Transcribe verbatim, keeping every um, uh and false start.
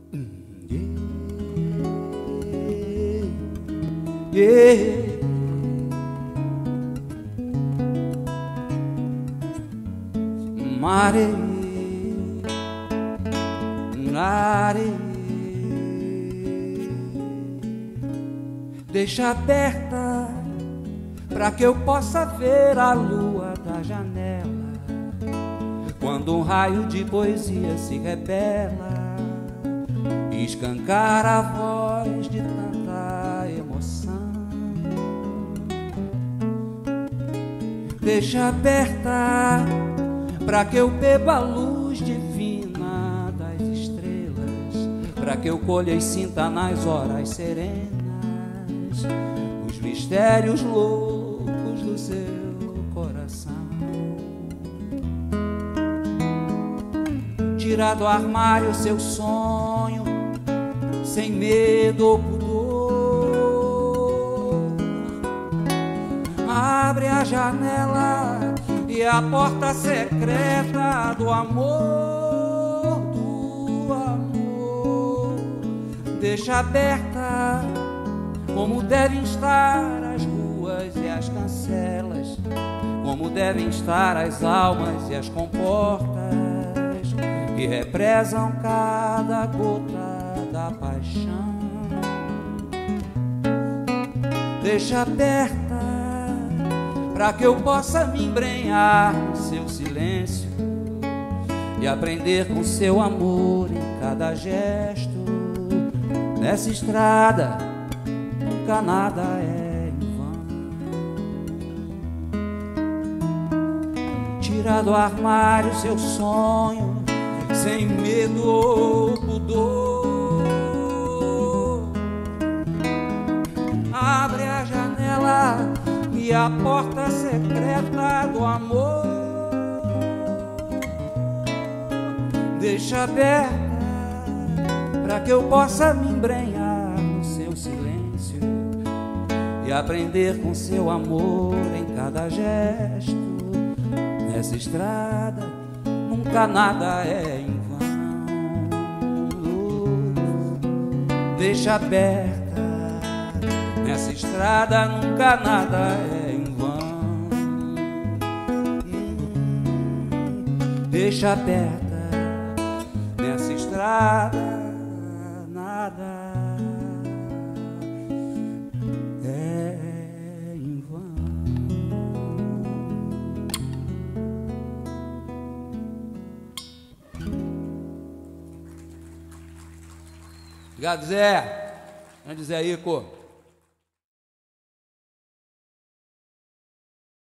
Yeah. Mare, mare, deixa aberta pra que eu possa ver a lua da janela. Quando um raio de poesia se rebela, escancar a voz de tanta emoção. Deixa aberta pra que eu beba a luz divina das estrelas, pra que eu colha e sinta nas horas serenas os mistérios loucos do seu coração. Tira do armário seu sonho, sem medo ou pudor. Abre a janela e a porta secreta do amor, do amor. Deixa aberta como devem estar as ruas e as cancelas, como devem estar as almas e as comportas que represam cada gota da paixão. Deixa aberta pra que eu possa me embrenhar no seu silêncio e aprender com seu amor em cada gesto. Nessa estrada nunca nada é em vão. Tira do armário seu sonho, sem medo ou pudor. Abre a janela e a porta secreta do amor. Deixa aberta pra que eu possa me embrenhar no seu silêncio e aprender com seu amor em cada gesto. Nessa estrada nunca nada é em vão. Deixa aberta, nessa estrada nunca nada é em vão. Deixa aberta, nessa estrada nada é em vão. Obrigado, Zé. Grande Zé Ico.